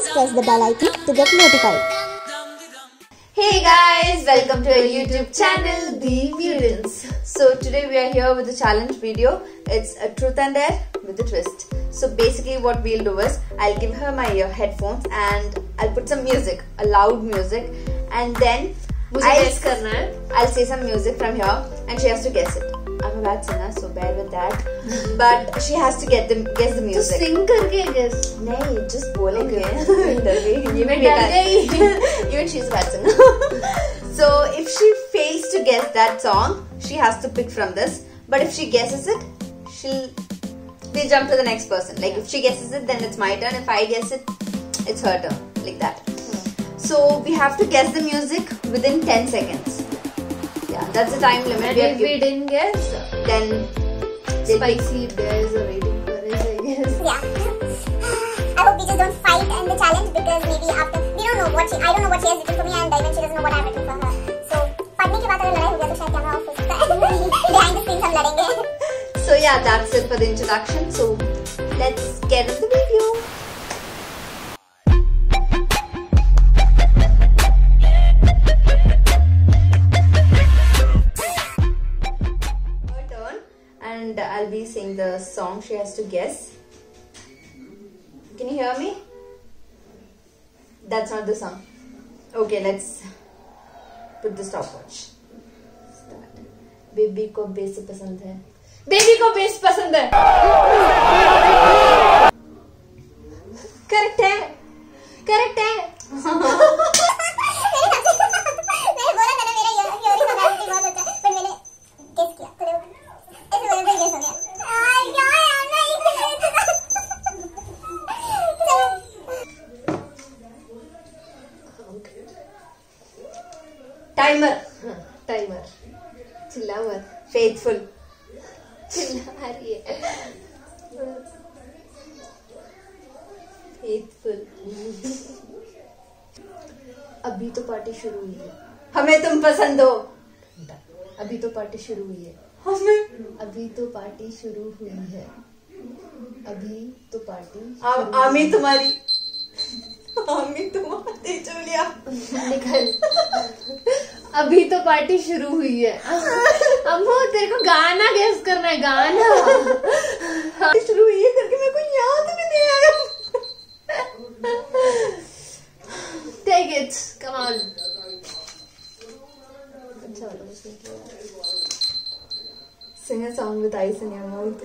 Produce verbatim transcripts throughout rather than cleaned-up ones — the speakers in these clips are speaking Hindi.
please press the bell icon to get notified. Hey guys, welcome to our YouTube channel, The Mutants. So today we are here with a challenge video. It's a truth and dare with a twist. So basically what we'll do is, I'll give her my uh, headphones and I'll put some music, a loud music, and then I'll, I'll say some music from here and she has to guess it. I'm a bad singer, so bear with that. But she has to get the guess the music. तो sing करके guess. नहीं, just बोलेंगे. Even even she's a bad singer. So if she fails to guess that song, she has to pick from this. But if she guesses it, she'll we'll jump to the next person. Like if she guesses it, then it's my turn. If I guess it, it's her turn. Like that. So we have to guess the music within ten seconds. Yeah, that's the time limit. And we if we didn't guess, then Spicy Bears are waiting for us, I guess. Yeah. I hope we just don't fight in the challenge because maybe after we don't know what she I don't know what she has written for me and even she doesn't know what I've written for her. So पढ़ने के बाद अगर लड़ाई हो गया तो शायद कैमरा ऑफ हो सकता है. Behind the scenes हम लड़ेंगे. So yeah, that's it for the introduction. So let's get into the video. And I'll be saying the song she has to guess. Can you hear me? That's not the song. Okay, let's put the stopwatch. Start. Baby को बेस पसंद है. Baby को बेस पसंद है. Correct है. Correct है. मैंने बोला था ना मेरा ये ये और कैपेसिटी बहुत अच्छा है पर मैंने गेस किया थोड़े ऐसे बोले तो गेस हो गया. आ यार मैं Timer. Timer. चिल्ला मत. Faithful. चिल्ला रही है. Faithful. अभी तो पार्टी शुरू हुई है. हमें तुम पसंद हो. अभी तो पार्टी शुरू हुई है. हमें. अभी तो पार्टी शुरू हुई है. अभी तो पार्टी. आमी तुम्हारी. आमी तुम्हारी जूलिया. निकल. अभी तो पार्टी शुरू हुई है. अम्मू तेरे को गाना गेस करना है. गाना शुरू हुई है करके मेरे को याद भी नहीं आया. Take it. Come on. अच्छा वाला मुझे. Sing a song with ice in your mouth.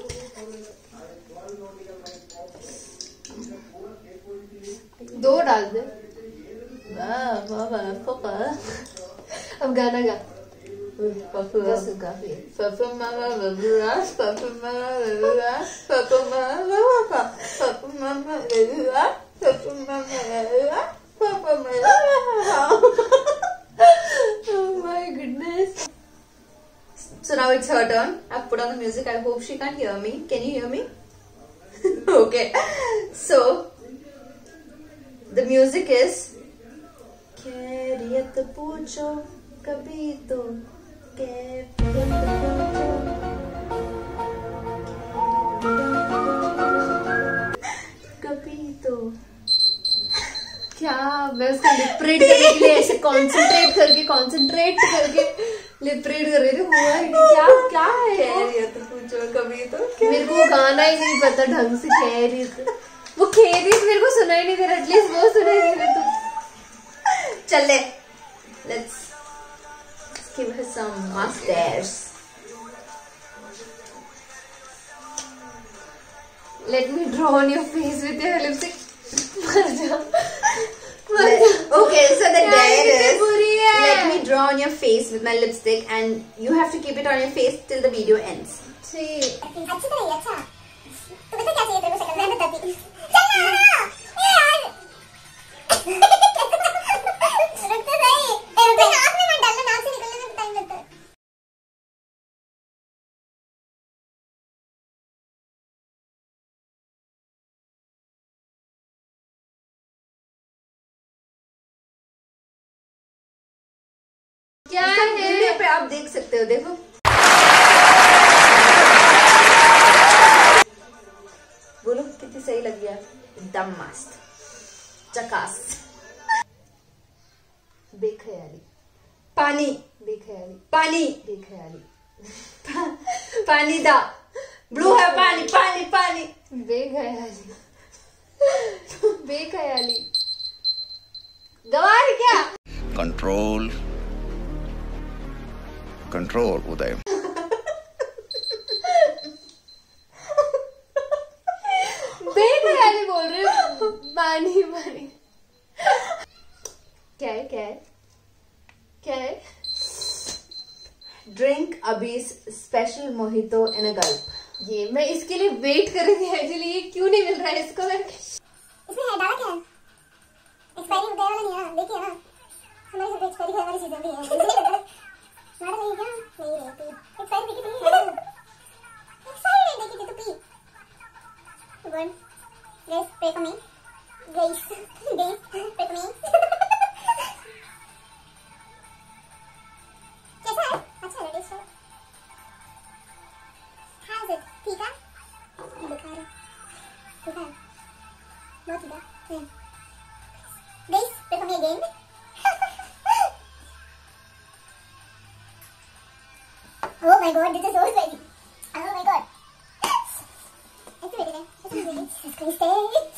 दो डाल दे. वाह वाह वाह पापा. अब गाना गा. बस काफी है. Papa mama baba, papa mama baba, papa mama papa, papa mama baba, papa mama baba, papa mama. Oh my goodness. So now it's her turn. I've put on the music. I hope she can't hear me. Can you hear me? Okay. So the music is खैरियत पूछो कभी तो कैफियत पूछो कभी तो. क्या मैं उसका लिप रीड करने के लिए ऐसे कंसंट्रेट करके कंसंट्रेट करके लिप रीड कर रही थी. हुआ ही नहीं. क्या क्या है खैरियत पूछो कभी तो. मेरे को गाना ही नहीं पता ढंग से. खैरियत वो खैरियत मेरे को सुनाई नहीं दे रहा. एटलीस्ट वो सुनाई दे रहा. तो चल ले. Let's give her some mustache. let me draw on your face with your lipstick. मर जा. Okay, so the dare is, बुरी है. let me draw on your face with my lipstick and you have to keep it on your face till the video ends. सी अच्छी तरह ही. अच्छा तो बता क्या चाहिए तेरे को शक्ल में बताती. चल ना यार. रुक तो सही. ए नाक में मत डालना. नाक से निकलने में टाइम लगता है. क्या है? वीडियो पे आप देख सकते हो. देखो बोलो कितनी सही लग गया. एकदम मस्त. चकास। बेख्याली, पानी, बेख्याली, पानी, बेख्याली, पानी दा ब्लू है पानी पानी पानी। बेख्याली, बेख्याली, गवार क्या? कंट्रोल कंट्रोल उदय। बेख्याली बोल रहे हो? पानी पानी क्या है क्या है क्या है? ड्रिंक अबीस special mojito in a gulp. ये मैं इसके लिए वेट कर रही थी एक्चुअली, ये क्यों नहीं मिल रहा है इसको? इसमें है डाला क्या है? एक्सपायरी हो गया वाला नहीं है ना, देखिए ना हमारे सब एक्सपायरी होने वाली चीजें भी हैं। मारा नहीं क्या? नहीं रहती एक्सपायरी देखी थी, एक्सपायरी नहीं देखी थी तो पी। Good guys, pray for me guys, guys pray for me. कैसा है? अच्छा है टेस्ट है। How is it? ठीक है, दिखा रहा ठीक है, बहुत ठीक है। Guys, pray for me again. Oh my god, this is so spicy. Oh my god. ऐसे बैठे हैं, ऐसे बैठे हैं, Jesus Christ.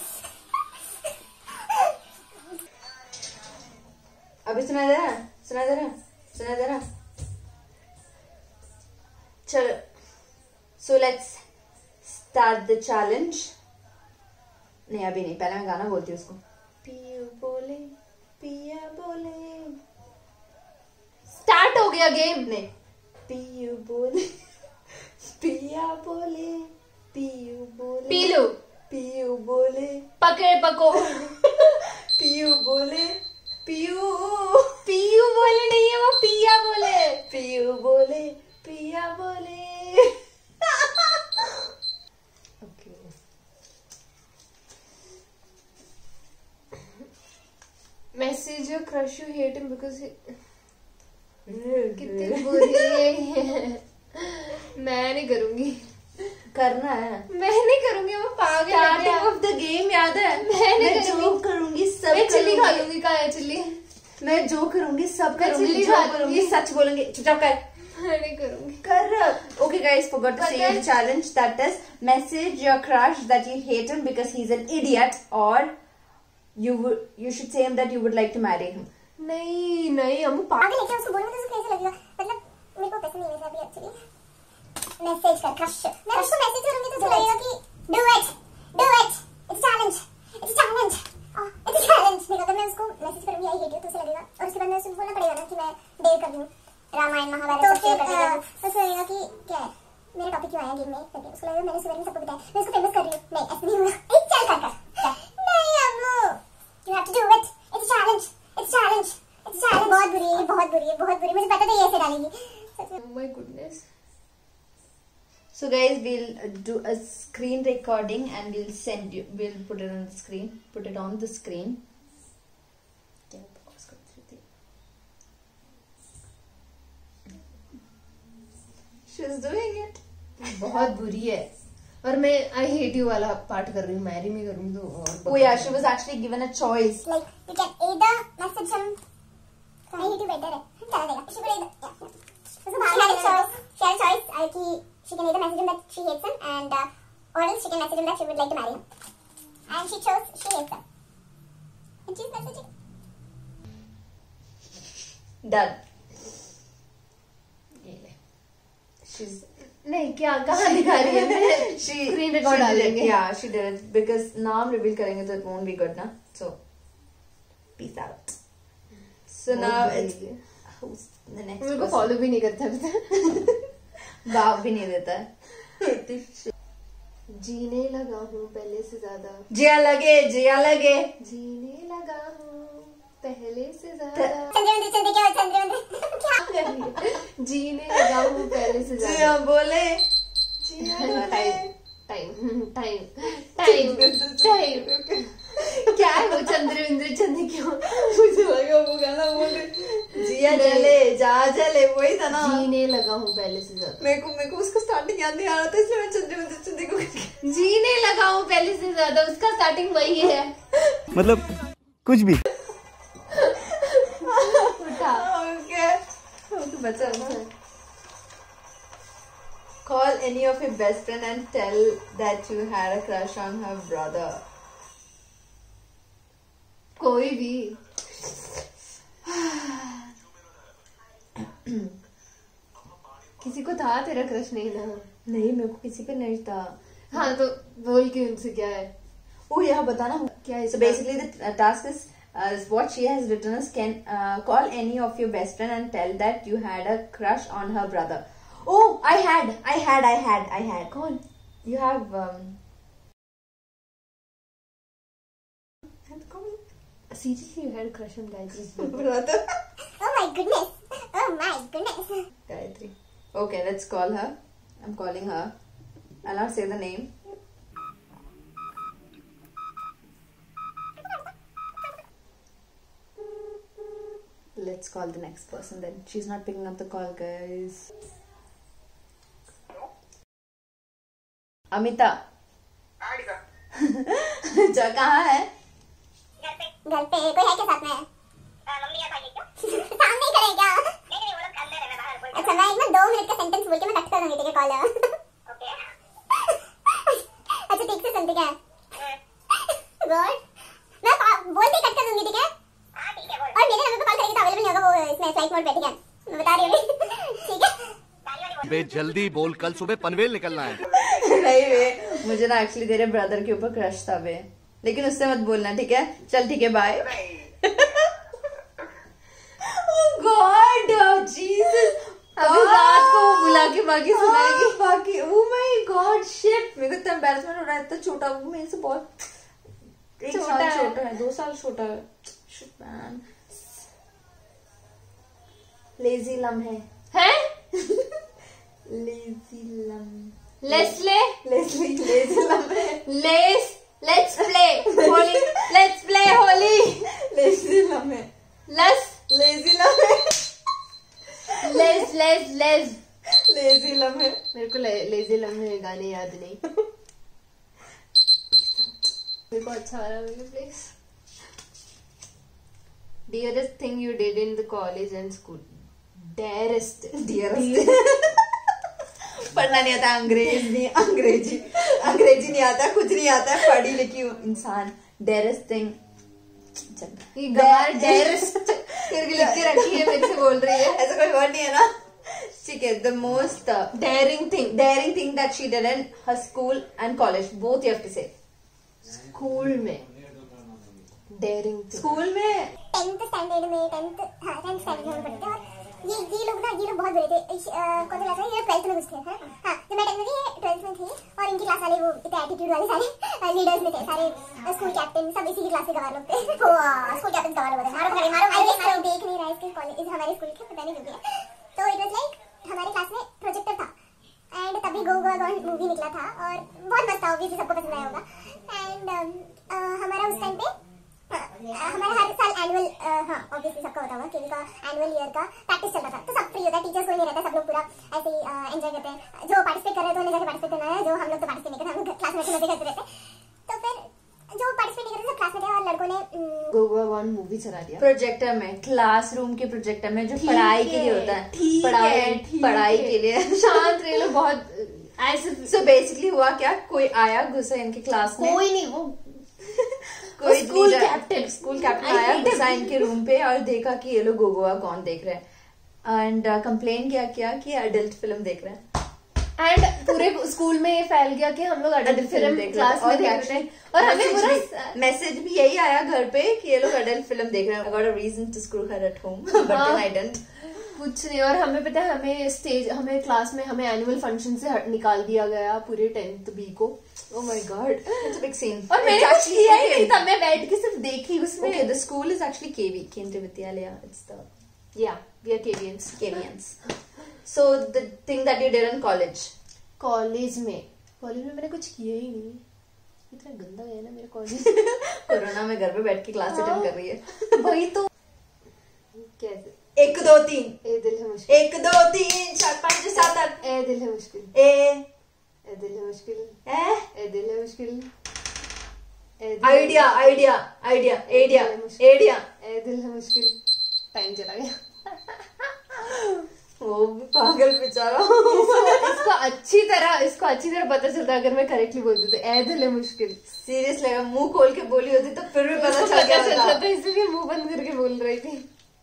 अभी सुनाई दे रहा है? सुनाई दे रहा है? सुनाई दे रहा है? चलो, so let's start the challenge. नहीं अभी नहीं, पहले मैं गाना बोलती हूँ उसको। पिया बोले पिया बोले, स्टार्ट हो गया गेम। नहीं, पियू बोले पिया बोले, पियू बोले पी लो, पियू बोले, पकड़े पको। पियू बोले पियू पीयू बोले नहीं है वो, पिया बोले। पियू बोले पिया बोले। Okay, message your crush you hate him because कितनी बुरी है। मैं नहीं करूंगी, करना है। मैं नहीं करूंगी, मैं पागल है स्टार्टिंग क्या? ऑफ द गेम याद है? मैं नहीं मैं जो करूंगी। करूंगी सब मैं चिल्ली खा करूंगी। लूंगी। कहाँ है चिल्ली? मैं जो करूंगी सब मैं करूंगी, चिल्ली जो खा करूंगी लूंगी। सच बोलूंगी। चुपचाप कर मैं नहीं करूंगी। कर। Okay guys, forgot to say the challenge, that is message your crush that you hate him because he's an idiot, or you would you should say him that you would like to marry him. नहीं नहीं, हम पागल। आगे लेके उसको बोलूंगी तो उसको कैसे लगेगा? मतलब मेरे को पसंद नहीं है अभी एक्चुअली। मैसेज कर क्रश, मैं उसको मैसेज करूंगी तो उसको लगेगा कि do it do it, it's challenge, it's challenge, it's challenge. नहीं, अगर मैं उसको मैसेज करूंगी आई हेट यू तो उसे लगेगा, और उसके बाद मैं उसको बोलना पड़ेगा ना कि मैं डेट कर दूं रामायण महाभारत तो फिर तो उसको लगेगा कि क्या है मेरा टॉपिक क्यों आया गेम में करके, उसको लगेगा मैंने सुबह में सबको बताया, मैं उसको फेमस कर रही हूँ। नहीं, ऐसा नहीं होगा। एक चल कर कर नहीं Ammu, you have to do it, it's challenge, it's challenge, it's challenge. बहुत बुरी है, बहुत बुरी है, बहुत बुरी। मुझे पता था ये ऐसे डालेगी। Oh my goodness. So guys, we'll uh, do a screen recording and we'll send you. We'll put it on the screen. Put it on the screen. She's doing it. बहुत बुरी है। और मैं आई हेट यू वाला पार्ट कर रही हूँ, मैरी में करूंगी तो और Oh yeah, she was actually given a choice. Like you can either message him. I hate you better है, चला देगा। She could either, yeah, yeah. उसको बाहर had a choice. She had a choice uh, कि she can either message him that she hates him and uh, or else she can message him that she would like to marry him. And she chose she hates him. And she's messaging. Done. ये ले। She's नहीं क्या कहाँ दिखा रही है? she screen she record did it. डालेंगे। Yeah, she did it because नाम reveal करेंगे तो it won't be good ना. So peace out. So बहुत now बुरी it's है। who's the next मेरे को person? फॉलो भी नहीं करता अभी तक। बाप भी नहीं देता है। जीने लगा हूँ पहले से ज्यादा, जिया लगे जिया लगे। जीने लगा हूँ पहले से ज्यादा, चंद्रवंदन चंद्र क्या चंद्रवंदन क्या? जीने लगा हूँ पहले से जिया ज्यादा। बोले जिया बोले। टाइम टाइम टाइम टाइम क्या है वो चंद्र इंद्र चंद्र क्यों? मुझे लगा वो गाना बोल रही जिया जले जा जले, वही था ना। जीने लगा हूँ पहले से ज्यादा, मेरे को मेरे को उसका स्टार्टिंग याद नहीं आ रहा था, इसलिए मैं चंद्र में चंद्र को जीने लगा हूँ पहले से ज्यादा, उसका स्टार्टिंग वही है। मतलब कुछ भी। उठा। Okay. Okay, बचा बचा। Call any of your best friend and tell that you had a crush on her brother. कोई भी। किसी को था तेरा क्रश? नहीं ना? नहीं, मेरे को किसी पे नहीं था। हाँ तो बोल के उनसे क्या है? Oh yeah, बताना क्या है? So basically the task is uh, what she has written is can uh, call any of your best friend and tell that you had a crush on her brother. Oh, I had, I had, I had, I had. कौन? You have um. Seriously, you had a crush on Gayatri's brother? brother. Oh my goodness. Oh my goodness. Gayatri. Okay, let's call her. I'm calling her. I'll not say the name. Let's call the next person then. She's not picking up the call, guys. Amita. अच्छा, कहाँ है? घर पे कोई है क्या साथ में? मम्मी या भाई क्यों? सामने ही खड़े क्या? नहीं नहीं वो लोग अंदर है, मैं बाहर बोल। अच्छा मैं एक ना दो मिनट का सेंटेंस बोल के मैं कट कर दूंगी, ठीक है कॉल? ओके। अच्छा ठीक से सुन, ठीक है? बोल। मैं बोल के कट कर दूंगी, ठीक है? हां ठीक है बोल। और मेरे नंबर पे कॉल करेगी तो अवेलेबल नहीं होगा, वो इसमें फ्लाइट मोड पे, ठीक है? मैं बता रही हूं, ठीक है? बे जल्दी बोल, कल सुबह पनवेल निकलना है। नहीं बे, मुझे ना एक्चुअली तेरे ब्रदर के ऊपर क्रश था बे, लेकिन उससे मत बोलना, ठीक है? चल ठीक है, बाय। Oh God, Jesus! अभी रात को वो बुला के बाकी सुनाएगी। बाकी, oh my God, shit! मेरे को इतना embarrassment हो रहा है, इतना छोटा वो मेरे से बहुत एक छोटा साल है। छोटा है, दो साल छोटा है। Shit man. लेजी लम है। हैं? लेजी लम। लेस्ले? लेस्ली लेजी लम है। लेस? Let's play Holi. Let's play Holi. लेजी लम है। लस? लेजी लम है। लेस लेस लेस। लेजी लम है। मेरे को ले, लेजी लम्हे गाने याद नहीं। मेरे को अच्छा आ रहा है please. Dearest thing you did in the college and school. Dearest. Dearest. पढ़ना नहीं आता, अंग्रेज नहीं, अंग्रेजी अंग्रेजी नहीं आता, कुछ नहीं आता है, पढ़ी लिखी हूँ इंसान। Dearest thing. ये गवार डेरेस्ट करके लिख के रखी है, मेरे से बोल रही है। ऐसा कोई वर्ड नहीं है ना? ठीक है। The most daring thing daring thing that she did in her school and college, both you have to say. School में डेयरिंग थिंग। स्कूल में टेंथ स्टैंडर्ड में, टेंथ हाँ टेंथ स्टैंडर्ड में पढ़ते थे, और ये ये लोग ना ये लोग बहुत बुरे थे। कौन सा क्लास है? ये ट्वेल्थ में घुसते थे। हाँ जब मैं टेंथ में थी, ये ट्वेल्थ में थी, और इनकी क्लास वाले वो इतने एटीट्यूड वाले सारे लीडर्स में थे, सारे स्कूल कैप्टन सब इसी की क्लास के गवार लोग थे। स्कूल कैप्टन गवार लोग थे। मारो मारो मारो। आई गेस कोई देख नहीं रहा है इसके कॉलेज, हमारे स्कूल के, पता नहीं क्यों है। तो इट वाज लाइक हमारे क्लास में प्रोजेक्टर था, एंड तभी गो गोवा गॉन मूवी निकला था, और बहुत मस्त था, ऑब्वियसली सबको पसंद आया होगा। एंड हमारा उस टाइम पे हमारा हर साल एनुअल, हाँ ऑब्वियसली सबका होता होगा, केवी का एनुअल ईयर का प्रैक्टिस चलता था, तो सब फ्री होता है, टीचर्स कोई नहीं रहता, सब लोग पूरा ऐसे ही एंजॉय करते हैं। जो पार्टिसिपेट कर रहे हैं तो उन्हें जाकर पार्टिसिपेट करना है, जो हम लोग तो पार्टिसिपेट नहीं करते, हम लोग क्लास में मजे करते रहते। तो फिर जो पार्टिसिपेट नहीं करते सब क्लास में थे, और लड़कों ने गोवा वन मूवी चला दिया प्रोजेक्टर में, क्लासरूम के प्रोजेक्टर में, जो पढ़ाई के लिए होता है, ठीक पढ़ाई है, ठीक पढ़ाई है। के लिए। शांत रहे लोग, बहुत ऐसे। सो बेसिकली हुआ क्या, कोई आया घुसा इनके क्लास में, कोई नहीं, वो कोई school leader- captain school captain I आया hate घुसा इनके रूम पे, और देखा कि ये लोग गोवा कौन देख रहे हैं, एंड कंप्लेन क्या किया कि अडल्ट फिल्म देख रहे हैं। एंड पूरे स्कूल में ये फैल गया कि हम लोग अडल्ट फिल्म देख रहे क्लास हैं, में और देख रहे हैं, और हमें पूरा मैसेज भी यही आया घर पे कि ये लोग अडल्ट फिल्म देख रहे हैं। I got a reason to screw her at home, but then I didn't. कुछ नहीं। और हमें पता है, हमें स्टेज, हमें क्लास में हमें एनुअल फंक्शन से हट निकाल दिया गया पूरे टेंथ बी को। Oh my god, it's a big scene. और मैंने It's कुछ actually- किया ही नहीं था, मैं बैठ के सिर्फ देखी उसमें। Okay, the school is actually K V, Kendriya Vidyalaya. It's the yeah we are Kevians. Kevians. So the thing that you did in college. College में कॉलेज में मैंने कुछ किया ही नहीं, इतना गंदा है ना मेरा कॉलेज। कोरोना में घर पे बैठ के क्लास अटेंड कर रही है। वही तो। कैसे? एक दो तीन, ए दिल है मुश्किल, एक दो तीन चार पाँच छह सात आठ, ए दिल है मुश्किल, ए ए दिल है मुश्किल, ए ए दिल है मुश्किल, ए idea idea idea idea idea ए दिल है मुश्किल, टाइम चला गया। वो भी पागल बेचारा। इसको, इसको अच्छी तरह इसको अच्छी तरह पता चलता अगर मैं करेक्टली बोलती तो ए दिल है मुश्किल। सीरियस लगा, मुंह खोल के बोली होती तो फिर भी पता चल गया होता। था, इसलिए मुंह बंद करके बोल रही थी।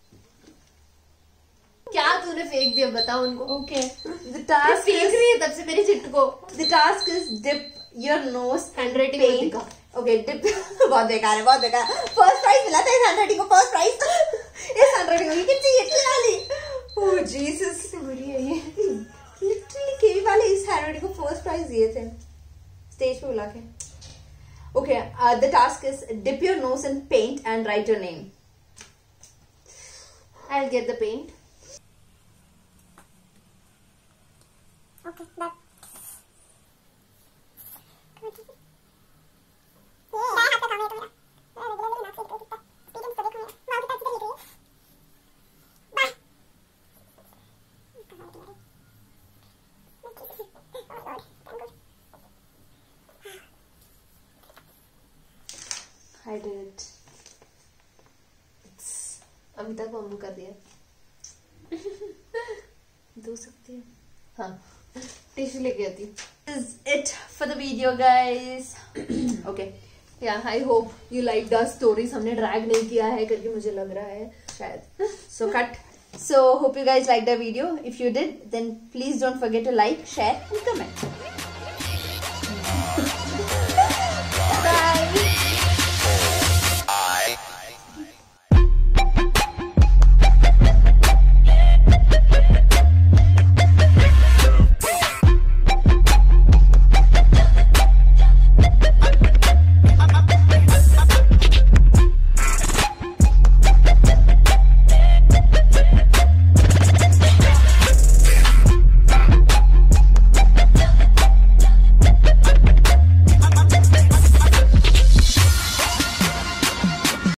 क्या तूने फेंक दिया बता उनको। ओके The task फेंक is रही है तब से मेरी चिट्ट को। the task is dip your nose handwriting paint. दिखा। Okay, dip बहुत बेकार है, बहुत बेकार। First prize मिला था इस हैंडराइटिंग को, first prize इस हैंडराइटिंग को। You can see it clearly. Oh Jesus, बुरी है ये। literally केवी वाले इस हैंडराइटिंग को first prize दिए थे स्टेज पे बुला के। Okay, uh, the task is dip your nose in paint and write your name. I'll get the paint. Okay, that. ये हाथ का काम है तो मेरा। मैं रेगुलरली नाक से लिखती हूँ। स्पीड तो देखो मैं। माँ की तरफ से लिख रही है। बाय। I did it. अभी तक मम्मी कर दिया। धो सकती है। हाँ टिश्यू लेके आती। This is it for the video, guys. Okay. Yeah, I hope you liked our stories. हमने ड्रैग नहीं किया है करके मुझे लग रहा है शायद। So cut. So hope you guys liked the video. If you did, then please don't forget to like, share, and comment.